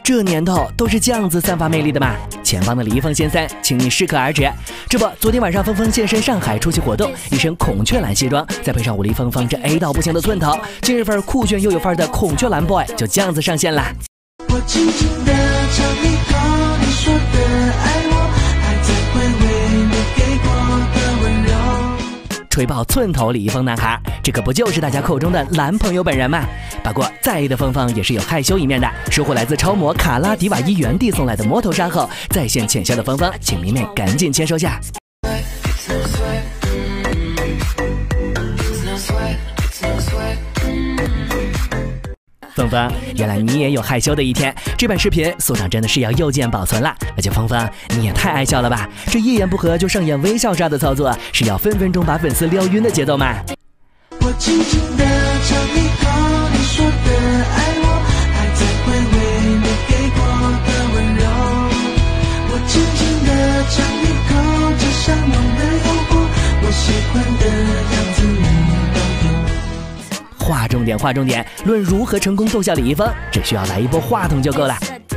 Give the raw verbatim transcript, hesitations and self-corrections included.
这年头都是这样子散发魅力的嘛。前方的李易峰先生，请你适可而止。这不，昨天晚上峰峰现身上海出席活动，一身孔雀蓝西装，再配上我李峰峰这 A 到不行的寸头，今日份酷炫又有范儿的孔雀蓝 boy 就这样子上线啦。 我轻轻地尝一口你说的爱我，还在回味你给过的温柔。 吹爆寸头李易峰男孩，这可不就是大家口中的蓝朋友本人吗？不过在意的峰峰也是有害羞一面的，收获来自超模卡拉迪瓦伊原地送来的魔头纱后，在线浅笑的峰峰，请明媚赶紧签收下。峰峰，原来你也有害羞的一天，这版视频素档真的是要右键保存了。而且峰峰，你也太爱笑了吧，这一言不合就上演微笑杀的操作，是要分分钟把粉丝撩晕的节奏吗？ 我轻轻地尝一口你说的爱我，还在回味你给过的温柔。我轻轻地尝一口这向往的诱惑，我喜欢的样子你都有。 划重点，划重点，论如何成功逗笑李易峰，只需要来一波话筒就够了。